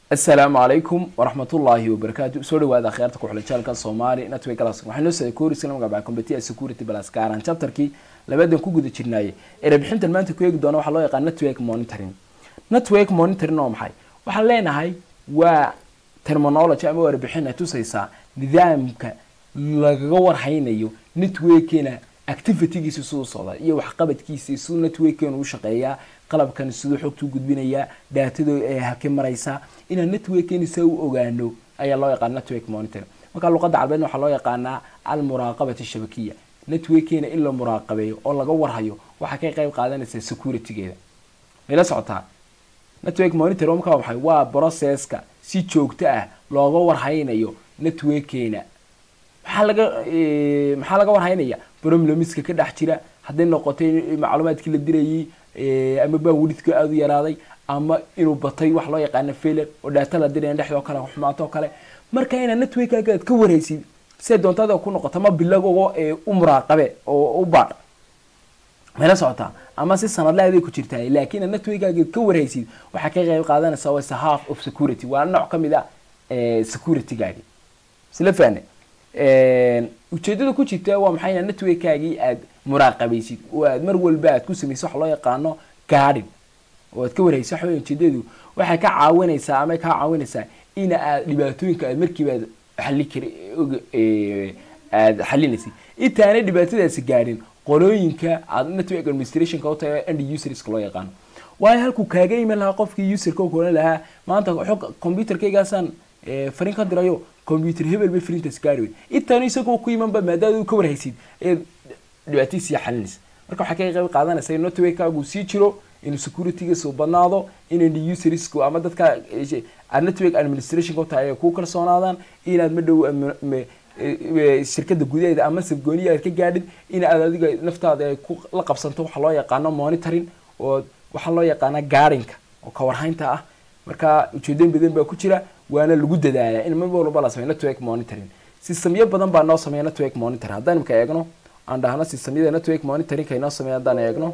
السلام عليكم ورحمة الله وبركاته. سوري وهذا خيارتك وحلا channelka Somali Network Class. waxaan noo soo koori isla magaca Computer Security Plus kaaran chapterkii labadan ku guda jirnay ee bixinta maanta ku eegi doona waxa loo yaqaan network monitoring. Network monitoring oo maxay? Waxaan leenahay waa terminology ama warbixin tusaysa nidaamka laga warhaynayo networkina activity-giisa soo socda iyo wax qabadkiisa soo network-kan uu shaqeeyaa qalabkan sidoo xogtu gudbinaya daatada ee halkee maraysa ina network-kan soo ogaano ayaa loo yaqaan network monitoring. marka luqadda carabiga waxa loo yaqaanaa al muraqabati shabakiyya. network-kan in la muraqabeeyo oo laga warhayo waxa ka qayb qaadanaysa security-geeda. ila socota network monitoring marka waxay waa process-ka si joogto ah looga warhaynayo network-keena. maxaa laga warhaynaya problemska ka dhax jira haday noqotay macluumaadkii la dirayay ama bandwidth-ka aad u yaraaday ama inuu batay wax loo yaqaan failure oo data la diray dhexdo kale xumaato kale marka ina network-ka ka warhaysid si doontada ku noqoto ma bilago u muraqabe oo u baad meel socota ama si sanadlaad ku jirtay laakiin network-ka ka warhaysid waxa ka qayb qaadanaysa waa half of security waa nooc kamid ah security-gaagi sila faane ujeedada ku jirta waa maxay network-kaagi aad muraqabaysid oo aad mar walba aad ku sameeyso wax loo yaqaano guarding oo aad ka warhayso waxa ujeedadu waxa ka caawinaysa ama ka caawinaysa in aad dhibaatooyinka aad markiiba xalli kari aad xallinaysid intaanay dhibaatadaasi gaarin qolooyinka aad network administration-ka u tahay end users-ka loo yaqaano waa halku kaaga iman lahaa qofkii user-ka oo kale lahaa maanta xog computer-kaygaasaan fariin ka dirayo computer hebel bay frintas gaari intaan isagoo ku imanba maadaama uu ka warhaysid dhibaatadiisa xalinaysa marka waxa ka qayb qaadanaysa in network-kaagu sii jiro in security-ga soo badnaado in end users-ku ama dadka network administration-ka tahay ku kalsoonaadaan inaad ma dhow shirkadda gudaheeda ama sabgooniya aad ka gaadhin in aad adiga naftaada la qabsanto waxa loo yaqaan monitoring oo waxa loo yaqaan guarding oo ka warhaynta ah marka ujeedooyin badan baa ku jira waana lagu dadaalaa in mar walba la sameeyo network monitoring systemyo badan baa noo sameeyo network monitoring haddaan ka eegno aan dhahno systemyada network monitoring ka inoo sameeyo haddaan eegno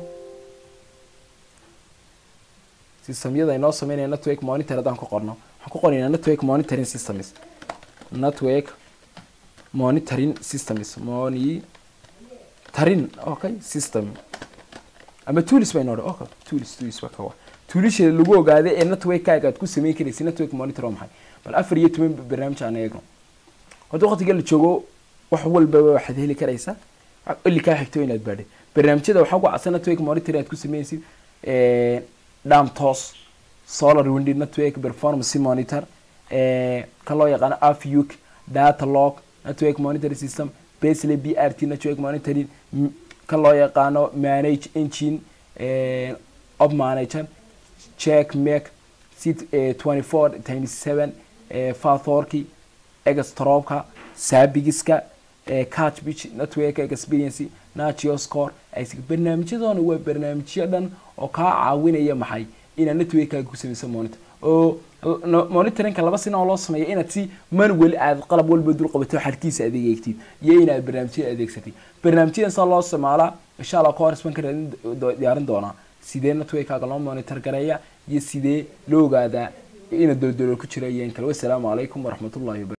systemyada inoo sameeyo network monitoring haddaan ku qorno waxaan ku qoraynaa network monitoring systems network monitoring systems monitoring okay system ama tools bay noo okay tools waa kawa tuulisha lagu ogaaday ee network-kaaga aad ku sameyn karaysid network monitor maxay bal 14 barnaamij aan eegno hadda waqtiga la joogo wax walba waxaad heli karaysaa ilaa ka xigto inaad baadhay barnaamijyada waxa ku caasan network monitor aad ku sameeysid DAMTOS solar wind network performance monitor ka loo yaqaan AFUC data log network monitoring system basically BRT network monitoring ka loo yaqaan manage engine of manager check make sit 24/7 fathorki extropka sabigiska catch beach network experience natio score ay barnaamijyadan waa barnaamijyadan oo ka caawinaya maxay in network-ka ku sameeyso monitor oo monitoring-ka laba sano loo sameeyo inaad si manual aad qalab walba dul qabato xalkiisa adeegtid iyo inaad barnaamijyada adeegsatid barnaamijyadan soo loo sameeyay insha Allah course ban ka diyaarin doona sidee network-kaaga loo monitor gareeyaa iyo sidee loo ogaadaa in dowladda ku jira ayeen kale. Wassalaamu calaykum waraxmatullaahi